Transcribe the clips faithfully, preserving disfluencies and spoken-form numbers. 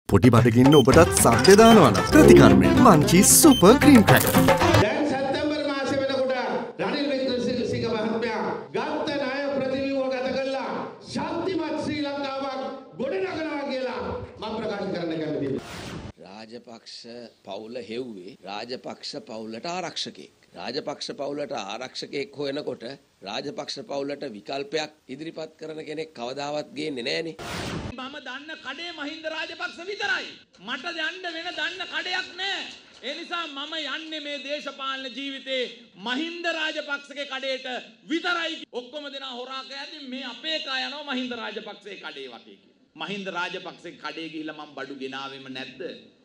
පොටි බඩගින්න ඔබටත් සද්ද දානවා නම් ප්‍රතිකර්මය මංචි සුපර් ක්‍රීම් ක්‍රැකර්. දැන් සැප්තැම්බර් මාසෙ වෙනකොට රනිල් වික්‍රමසිංහ මහත්මයා ගත්ත ණය ප්‍රතිව්‍යුහ ගත කළා ශක්තිමත් ශ්‍රී ලංකාවක් ගොඩනගනවා කියලා මම ප්‍රකාශ කරන්න කැමතියි. රාජපක්ෂ පවුල හෙව්වේ රාජපක්ෂ පවුලට ආරක්ෂකෙක්. රාජපක්ෂ පවුලට ආරක්ෂකෙක් හොයනකොට රාජපක්ෂ පවුලට විකල්පයක් ඉදිරිපත් කරන කෙනෙක් කවදාවත් ගේන්නේ නැහනේ. මම දන්න කඩේ මහින්ද රාජපක්ෂ විතරයි. මට යන්න වෙන දන්න කඩයක් නැහැ. ඒ නිසා මම යන්නේ මේ දේශපාලන ජීවිතේ මහින්ද රාජපක්ෂගේ කඩේට විතරයි. ඔක්කොම දෙනා හොරා කෑදී මේ අපේ කා යනවා මහින්ද රාජපක්ෂගේ කඩේ වටේ කියලා. මහින්ද රාජපක්ෂගේ කඩේ ගිහිල්ලා මම බඩු ගෙනාවෙම නැද්ද?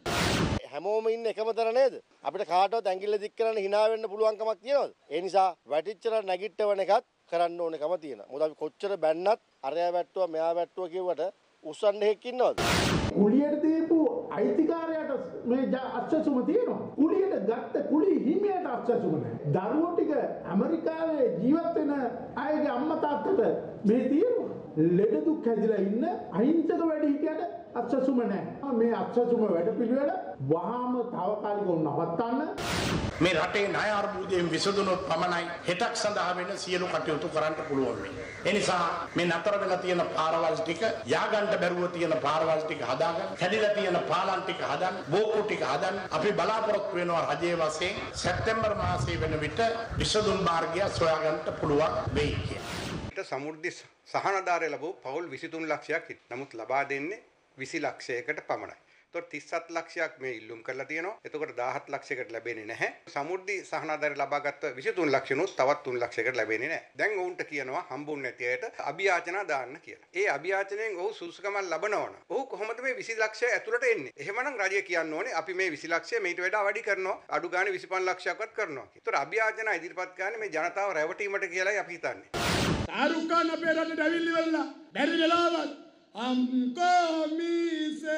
හැමෝම ඉන්න එකම තැන නේද? අපිට කාටවත් ඇඟිල්ල දික් කරන්න hina වෙන්න පුළුවන් කමක් තියනවද? ඒ නිසා වැටිච්චර නැගිටවන එකත් කරන්න ඕනකම තියෙනවා. මොකද අපි කොච්චර බැන්නත් අරයා වැට්ටුවා මෙයා වැට්ටුවා කියුවට උස්සන්න හේක් ඉන්නවද? කුලියට දීපු අයිතිකාරයට මේ අක්ෂසුම තියෙනවා. කුලියට ගත්ත කුලි හිමියට අක්ෂසුම නැහැ. දරුවෝ ටික ඇමරිකාවේ ජීවත් වෙන අයගේ අම්මා තාත්තට මේ තියෙනවා. ලෙඩ දුක් හැදිලා ඉන්න අහිංසක වැඩි හිටියට අක්ෂසුම නැහැ. මේ අක්ෂසුම වැඩ පිළිවෙල වහාම తాවකාලිකව නවත්තන්න. මේ රටේ ණය අර්බුදයෙන් විසඳුනොත් පමණයි හෙටක් සඳහා වෙන සියලු කටයුතු කරන්න පුළුවන් වෙන්නේ. ඒ නිසා මේ නතර වෙලා තියෙන පාරවල් ටික ය아가න්න බැරුව තියෙන පාරවල් ටික හදාගන්න, කැඩිලා තියෙන පාලම් ටික හදන්න, බෝකු ටික හදන්න අපි බලාපොරොත්තු වෙනවා රජයේ වශයෙන් සැප්තැම්බර් මාසයේ වෙන විට විසඳුම් මාර්ගය සොයාගන්න පුළුවන් වෙයි කියලා. සමෘද්ධි සහනදාරය ලැබුව පවුල් විසිතුන් ලක්ෂයක් හිට. නමුත් ලබා දෙන්නේ විසි ලක්ෂයකට පමණයි. එතකොට තිස් හත් ලක්ෂයක් මේ ඉල්ලුම් කරලා තියෙනවා. එතකොට දහහත් ලක්ෂයකට ලැබෙන්නේ නැහැ. සමෘද්ධි සහනදාරය ලබාගත්ත විසිතුන් ලක්ෂණුත් තවත් තුන් ලක්ෂයකට ලැබෙන්නේ නැහැ. දැන් ඔවුන්ට කියනවා හම්බුන්නේ නැති අයට අභියාචනා දාන්න කියලා. ඒ අභියාචනයෙන් ඔහු සුසුකමක් ලබනවා නම් ඔහු කොහොමද මේ විසි ලක්ෂය ඇතුළට එන්නේ? එහෙමනම් රජය කියන්න ඕනේ අපි මේ විසි ලක්ෂය මේට වඩා වැඩි කරනවා. අඩු ගානේ විසි පහ ලක්ෂයක්වත් කරනවා කියලා. එතකොට අභියාචනා ඉදිරිපත් කරන්නේ මේ ජනතාව රැවටීමට කියලායි අපි හිතන්නේ. शाहरुख खान अपने रट डेविल वाला डेरी जलावत हमको मी से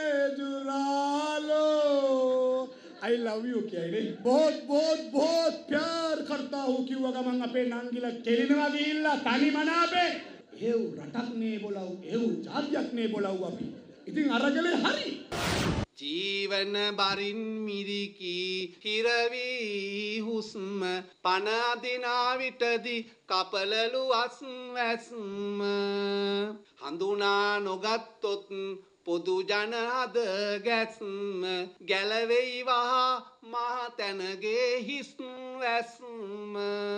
जुड़ा लो आई लव यू क्या रे बहुत बहुत बहुत प्यार करता हूँ क्यों अगर मंग अपने नांगीला केलिनवा गिल्ला तानी मना पे एव रटक ने बोलाऊ एव जातिයක් ने बोलाऊ अभी ඉතින් අරගලේ හරි ජීවන බරින් මිරිකි හිරවි හුස්ම පන අදිනා විටදී කපලලු අස්වැස්ම හඳුනා නොගත්තොත් පොදු ජන අද ගැස්ම ගැලවෙයි වහා මහ තැනගේ හිස් වැස්ම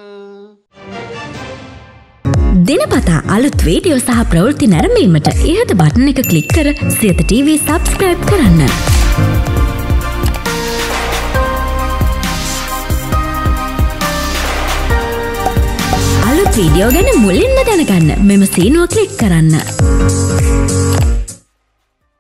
දිනපතා අලුත් වීඩියෝ සහ ප්‍රවෘත්ති නැරඹීමට ඉහත බටන් එක ක්ලික් කර සියත ටීවී සබ්ස්ක්‍රයිබ් කරන්න. අලුත් වීඩියෝ ගැන මුලින්ම දැනගන්න මෙම සීනුව ක්ලික් කරන්න.